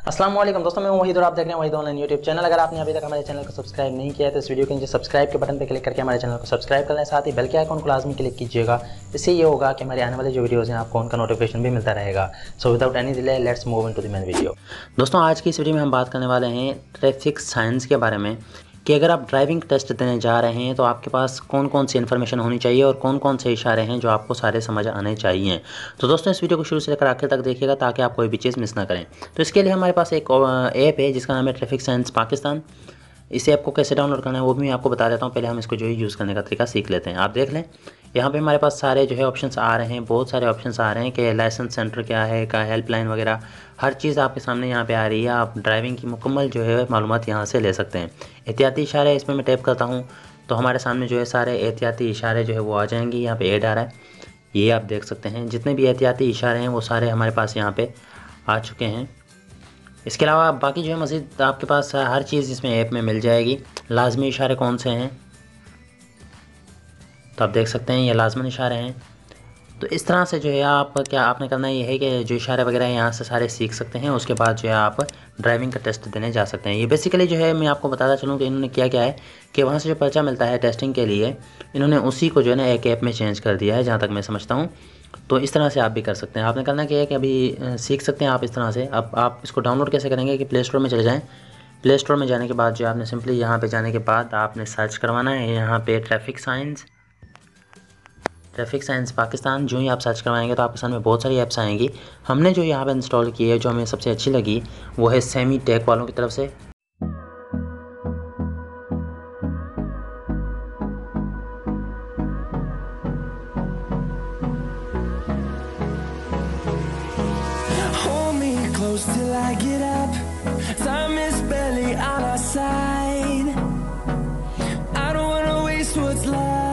अस्सलाम वालेकुम दोस्तों, मैं वहीद और आप देख रहे हैं वहीद ऑनलाइन यूट्यूब चैनल। अगर आपने अभी तक हमारे चैनल को सब्सक्राइब नहीं किया है तो इस वीडियो के नीचे सब्सक्राइब के बटन पर क्लिक करके हमारे चैनल को सब्सक्राइब कर लें, साथ ही बेल के आइकन को लाजमी क्लिक कीजिएगा। इससे ये होगा कि हमारे आने वाले जो वीडियोज़ हैं आपको उनका नोटिफिकेशन भी मिलता रहेगा। So without any delay let's move into the main video. दोस्तों, आज की इस वीडियो में हम बात करने वाले हैं ट्रैफिक साइंस के बारे में कि अगर आप ड्राइविंग टेस्ट देने जा रहे हैं तो आपके पास कौन कौन सी इन्फॉर्मेशन होनी चाहिए और कौन कौन से इशारे हैं जो आपको सारे समझ आने चाहिए। तो दोस्तों, इस वीडियो को शुरू से लेकर आखिर तक देखिएगा ताकि आप कोई भी चीज़ मिस ना करें। तो इसके लिए हमारे पास एक ऐप है जिसका नाम है ट्रैफिक साइंस पाकिस्तान। इस ऐप को कैसे डाउनलोड करना है वो भी मैं आपको बता देता हूँ। पहले हम इसको जो है यूज़ करने का तरीका सीख लेते हैं। आप देख लें, यहाँ पे हमारे पास सारे जो है ऑप्शंस आ रहे हैं, बहुत सारे ऑप्शंस आ रहे हैं कि लाइसेंस सेंटर क्या है, का हेल्पलाइन वगैरह हर चीज़ आपके सामने यहाँ पे आ रही है। आप ड्राइविंग की मुकम्मल जो है मालूमात यहाँ से ले सकते हैं। एहतियाती इशारे इसमें मैं टैप करता हूँ तो हमारे सामने जो है सारे एहतियाती इशारे जो है वो आ जाएंगे। यहाँ पे ऐड आ रहा है, ये आप देख सकते हैं। जितने भी एहतियाती इशारे हैं वो सारे हमारे पास यहाँ पे आ चुके हैं। इसके अलावा बाकी जो है मज़ीद आपके पास हर चीज़ इसमें ऐप में मिल जाएगी। लाजमी इशारे कौन से हैं तो आप देख सकते हैं, ये लाजमी इशारे हैं। तो इस तरह से जो है आपने करना ये है कि जो इशारे वगैरह हैं यहाँ से सारे सीख सकते हैं। उसके बाद जो है आप ड्राइविंग का टेस्ट देने जा सकते हैं। ये बेसिकली जो है मैं आपको बताता चलूँ कि इन्होंने क्या क्या है कि वहाँ से जो पर्चा मिलता है टेस्टिंग के लिए, इन्होंने उसी को जो है ना एक ऐप में चेंज कर दिया है जहाँ तक मैं समझता हूँ। तो इस तरह से आप भी कर सकते हैं। आपने करना क्या है कि अभी सीख सकते हैं आप इस तरह से। अब आप इसको डाउनलोड कैसे करेंगे कि प्ले स्टोर में चले जाएँ। प्ले स्टोर में जाने के बाद जो आपने सिंपली यहाँ पे जाने के बाद आपने सर्च करवाना है यहाँ पे ट्रैफिक साइंस पाकिस्तान। जो ही आप सर्च करवाएंगे तो आपके सामने बहुत सारी ऐप्स आएंगी। हमने जो यहाँ पे इंस्टॉल की है, जो हमें सबसे अच्छी लगी वो है सेमी टेक वालों की तरफ से। Hold me close till I get up. Time is barely on our side. I don't wanna waste what's left.